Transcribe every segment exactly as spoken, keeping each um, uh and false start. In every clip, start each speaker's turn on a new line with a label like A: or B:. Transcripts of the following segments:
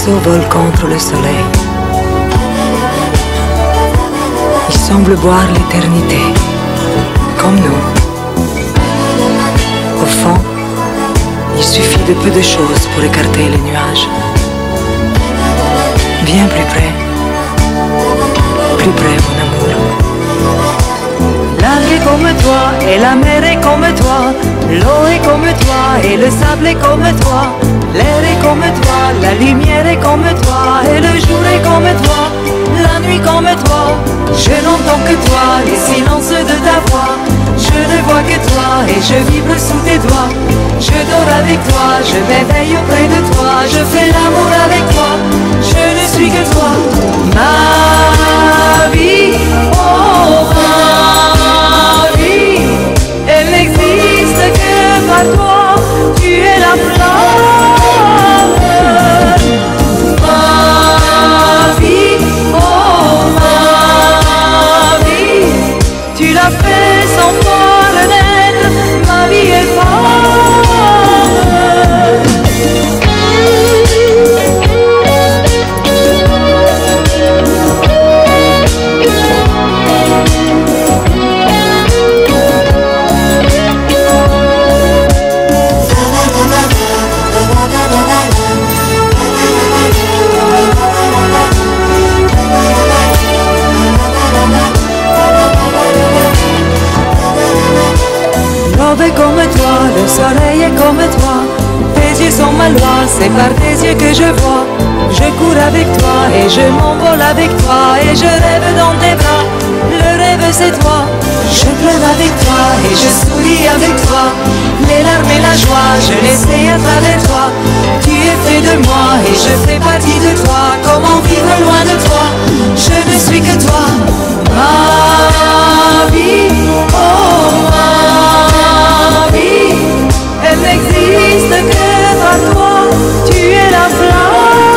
A: oiseaux volent contre le soleil. Ils semblent boire l'éternité, comme nous. Au fond, il suffit de peu de choses pour écarter les nuages. Viens plus près, plus près mon amour.
B: La vie est comme toi, et la mer est comme toi, l'eau est comme toi, et le sable est comme toi, l'air est comme toi, la lumière est comme toi, et le jour est comme toi, la nuit comme toi. Je n'entends que toi, les silences de ta voix, je ne vois que toi, et je vibre sous tes doigts. Je dors avec toi, je m'éveille auprès de toi, je fais l'amour avec toi, je ne suis que toi. Ma vie, oh ma vie, elle n'existe que par toi, tu es la flamme. Ma vie, oh ma vie, tu l'as fait sans pouvoir naître, ma vie est folle. L'aube est comme toi, le soleil est comme toi, tes yeux sont ma loi, c'est par tes yeux que je vois. Je cours avec toi et je m'envole avec toi, et je rêve dans tes bras, le rêve c'est toi. Je pleure avec toi et je souris avec toi, les larmes et la joie, je les sais à travers toi. Tu es fait de moi et je fais partie de toi, comment vivre loin de toi, je ne suis que toi. Ma vie, oh ma vie, elle n'existe que par toi, tu es la flamme.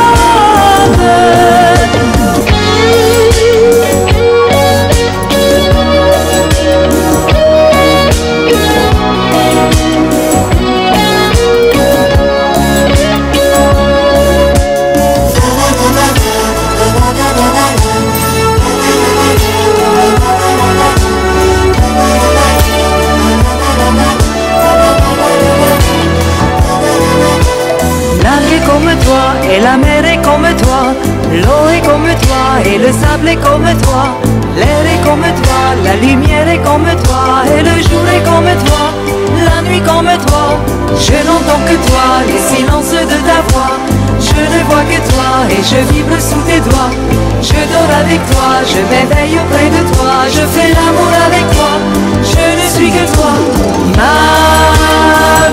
B: Et la mer est comme toi, l'eau est comme toi, et le sable est comme toi, l'air est comme toi, la lumière est comme toi, et le jour est comme toi, la nuit comme toi. Je n'entends que toi, les silences de ta voix, je ne vois que toi, et je vibre sous tes doigts. Je dors avec toi, je m'éveille auprès de toi, je fais l'amour avec toi, je ne suis que toi. Ma